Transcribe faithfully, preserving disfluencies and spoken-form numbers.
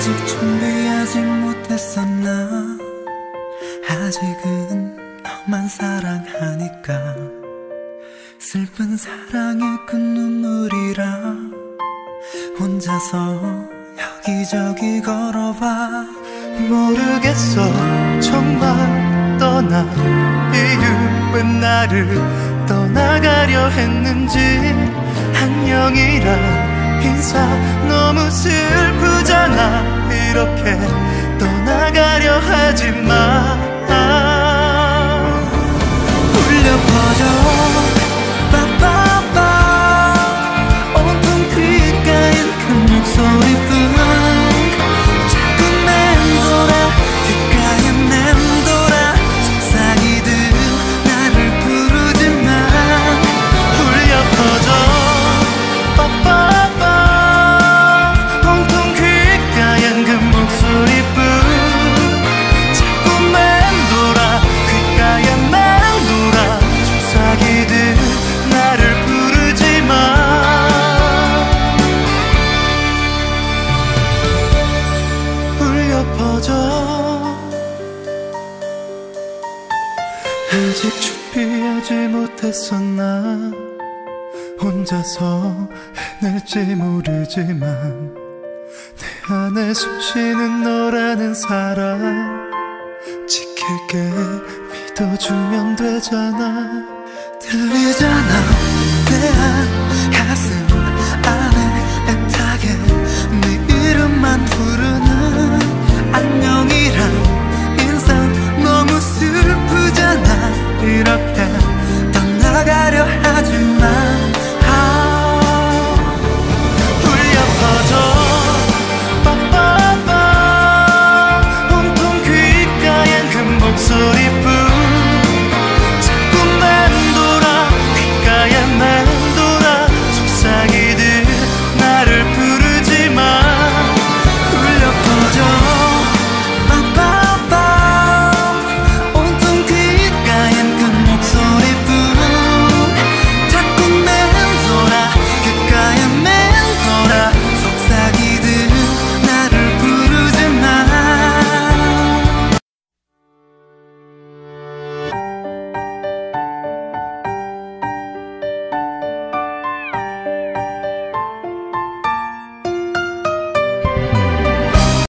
아직 준비하지 못했었나. 아직은 너만 사랑하니까. 슬픈 사랑의 그 눈물이라 혼자서 여기저기 걸어봐. 모르겠어 정말 떠날 이유, 왜 나를 떠나가려 했는지. 안녕이란 인사 너무 슬프잖아. 이렇게 떠나가려 하지 마. 울려 퍼져 빠빠빠 온통 귓가엔 그 목소리뿐. 자꾸 맴돌아 귓가에 맴돌아 속삭이듯 나를 부르지마. 울려 퍼져 빠빠빠 온통 귓가엔 그 목소리뿐. 자꾸 맴돌아 귓가에 맴돌아 속삭이듯 나를 부르지마. 울려 퍼져 아직 준비하지 못했었나. 혼자서 해낼지 모르지만 내 안에 숨쉬는 너라는 사람 지킬게 믿어주면 되잖아. 들리잖아 내 안